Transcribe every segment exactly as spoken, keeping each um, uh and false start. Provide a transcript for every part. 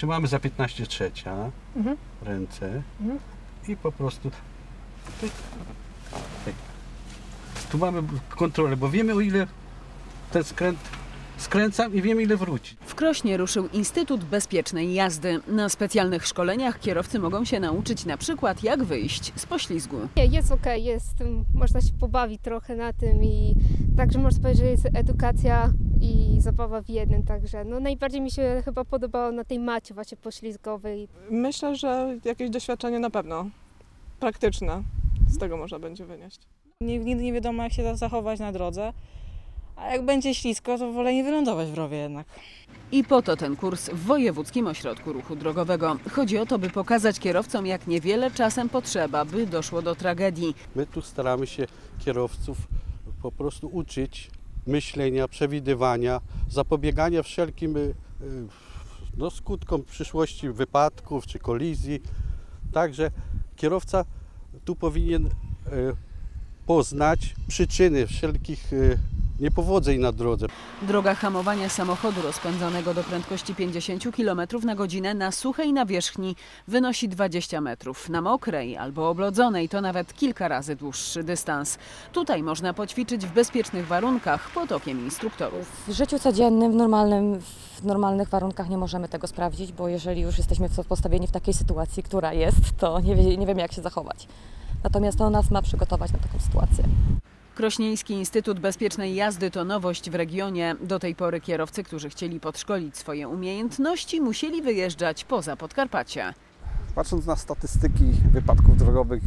trzymamy za piętnaście trzecia Mhm. ręce Mhm. i po prostu tyk, tyk. Tu mamy kontrolę, bo wiemy, o ile ten skręt skręcam i wiemy, ile wróci. W Krośnie ruszył Instytut Bezpiecznej Jazdy. Na specjalnych szkoleniach kierowcy mogą się nauczyć na przykład, jak wyjść z poślizgu. Nie, jest okej, jest, można się pobawić trochę na tym i także można powiedzieć, że jest edukacja i zabawa w jednym, także no najbardziej mi się chyba podobało na tej macie właśnie poślizgowej. Myślę, że jakieś doświadczenie na pewno praktyczne z tego można będzie wynieść. Nigdy nie wiadomo, jak się zachować na drodze, a jak będzie ślisko, to wolę nie wylądować w rowie jednak. I po to ten kurs w Wojewódzkim Ośrodku Ruchu Drogowego. Chodzi o to, by pokazać kierowcom, jak niewiele czasem potrzeba, by doszło do tragedii. My tu staramy się kierowców po prostu uczyć myślenia, przewidywania, zapobiegania wszelkim y, no, skutkom w przyszłości wypadków czy kolizji. Także kierowca tu powinien y, poznać przyczyny wszelkich y, niepowodzeń na drodze. Droga hamowania samochodu rozpędzonego do prędkości pięćdziesiąt kilometrów na godzinę na suchej nawierzchni wynosi dwadzieścia metrów. Na mokrej albo oblodzonej to nawet kilka razy dłuższy dystans. Tutaj można poćwiczyć w bezpiecznych warunkach pod okiem instruktorów. W życiu codziennym, w, normalnym, w normalnych warunkach nie możemy tego sprawdzić, bo jeżeli już jesteśmy postawieni w takiej sytuacji, która jest, to nie, wie, nie wiemy, jak się zachować. Natomiast to nas ma przygotować na taką sytuację. Krośnieński Instytut Bezpiecznej Jazdy to nowość w regionie. Do tej pory kierowcy, którzy chcieli podszkolić swoje umiejętności, musieli wyjeżdżać poza Podkarpacie. Patrząc na statystyki wypadków drogowych,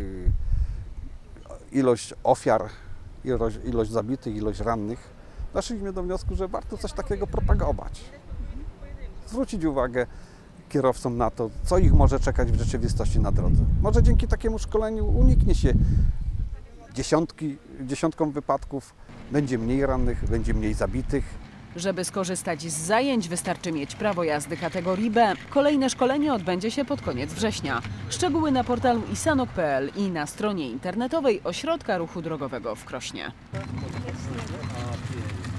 ilość ofiar, ilość, ilość zabitych, ilość rannych, doszliśmy do wniosku, że warto coś takiego propagować. Zwrócić uwagę kierowcom na to, co ich może czekać w rzeczywistości na drodze. Może dzięki takiemu szkoleniu uniknie się dziesiątki, dziesiątkom wypadków, będzie mniej rannych, będzie mniej zabitych. Żeby skorzystać z zajęć, wystarczy mieć prawo jazdy kategorii B. Kolejne szkolenie odbędzie się pod koniec września. Szczegóły na portalu isanok kropka p l i na stronie internetowej Ośrodka Ruchu Drogowego w Krośnie.